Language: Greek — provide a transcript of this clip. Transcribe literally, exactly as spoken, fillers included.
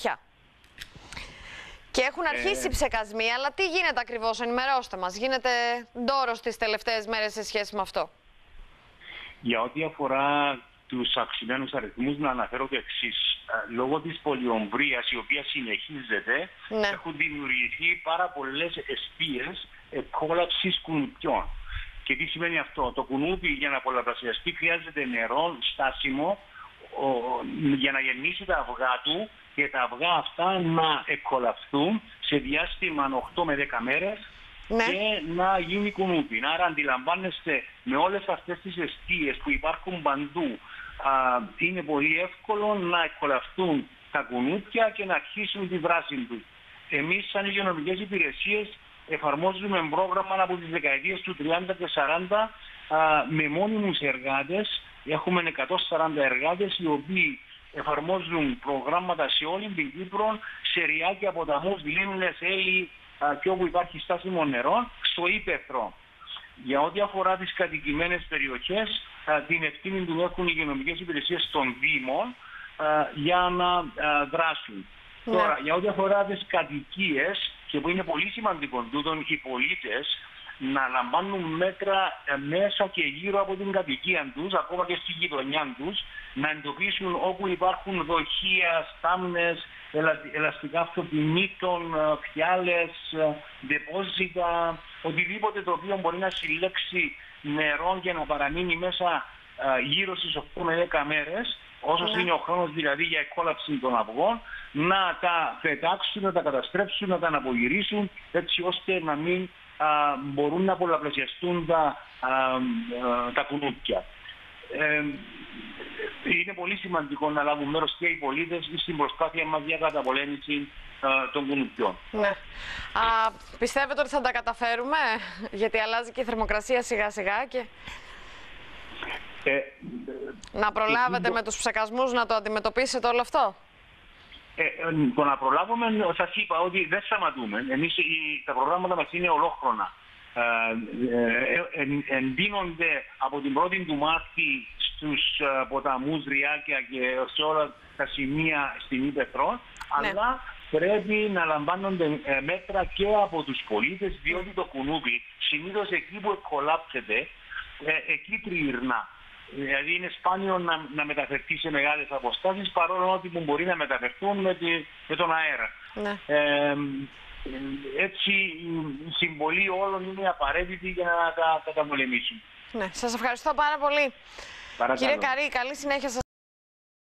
πια. Και έχουν αρχίσει ε... ψεκασμοί, αλλά τι γίνεται ακριβώς, ενημερώστε μας. Γίνεται ντόρος τις τελευταίες μέρες σε σχέση με αυτό. Για ό,τι αφορά τους αυξημένους αριθμούς, να αναφέρω το εξής. Λόγω της πολιομβρίας, η οποία συνεχίζεται, ναι. έχουν δημιουργηθεί πάρα πολλές εστίες εκκόλαψης κουνουπιών. Και τι σημαίνει αυτό? Το κουνούπι για να πολλαπλασιαστεί χρειάζεται νερό στάσιμο ο, για να γεννήσει τα αυγά του και τα αυγά αυτά να εκκολαπθούν σε διάστημα οκτώ με δέκα μέρες, ναι. και να γίνει κουνούπι. Άρα αντιλαμβάνεστε, με όλες αυτές τις εστίες που υπάρχουν παντού, α, είναι πολύ εύκολο να εκκολαπθούν τα κουνούπια και να αρχίσουν τη δράση τους. Εμείς σαν υγειονομικές υπηρεσίες εφαρμόζουμε πρόγραμμα από τις δεκαετίες του τριάντα και σαράντα α, με μόνιμους εργάτες. Έχουμε εκατόν σαράντα εργάτες οι οποίοι εφαρμόζουν προγράμματα σε όλη την Κύπρο, σε ριάκια, ποταμούς, λίμνες, έλλη και όπου υπάρχει στάσιμο νερό, στο ύπαιθρο. Για ό,τι αφορά τις κατοικημένες περιοχές, την ευθύνη του έχουν οι υγειονομικές υπηρεσίες των Δήμων για να δράσουν. Ναι. Τώρα, για ό,τι αφορά τις κατοικίες, και που είναι πολύ σημαντικό τούτον, οι πολίτες να λαμβάνουν μέτρα μέσα και γύρω από την κατοικία τους, ακόμα και στη γειτονιά τους, να εντοπίσουν όπου υπάρχουν δοχεία, στάμνες, ελαστικά αυτοκινήτων, φιάλες, ντεπόζιτα, οτιδήποτε το οποίο μπορεί να συλλέξει νερό και να παραμείνει μέσα γύρω στις οκτώ με δέκα μέρες, όσο yeah. είναι ο χρόνος δηλαδή για εκκόλαψη των αυγών, να τα πετάξουν, να τα καταστρέψουν, να τα αναπογυρίσουν, έτσι ώστε να μην α, μπορούν να πολλαπλασιαστούν τα, α, α, τα κουνούπια. Ε, είναι πολύ σημαντικό να λάβουν μέρος και οι πολίτες στην προσπάθεια μας για καταπολέμηση α, των κουνουπιών. Ναι. Α, πιστεύετε ότι θα τα καταφέρουμε, γιατί αλλάζει και η θερμοκρασία σιγά σιγά και... Ε, να προλάβετε ε, με τους ψεκασμούς να το αντιμετωπίσετε όλο αυτό? Ε, ε, το να προλάβουμε, σας είπα ότι δεν σταματούμε. Εμείς οι, τα προγράμματα μας είναι ολόχρονα. Ε, ε, ε, εντείνονται από την πρώτη του Μάρτη στους ε, ποταμούς, ριάκια και σε όλα τα σημεία στην Ύπαιθρο, ναι. αλλά πρέπει να λαμβάνονται ε, μέτρα και από τους πολίτες, διότι το κουνούπι συνήθως εκεί που εκκολάπτεται, ε, εκεί τριειρνά. Δηλαδή είναι σπάνιο να, να μεταφερθεί σε μεγάλες αποστάσεις, παρόλο ότι μπορεί να μεταφερθούν με, τη, με τον αέρα. Ναι. Ε, έτσι η συμβολή όλων είναι απαραίτητη για να τα καταπολεμήσουν. Ναι, σας ευχαριστώ πάρα πολύ. Παρακαλώ. Κύριε Καρή, καλή συνέχεια σας.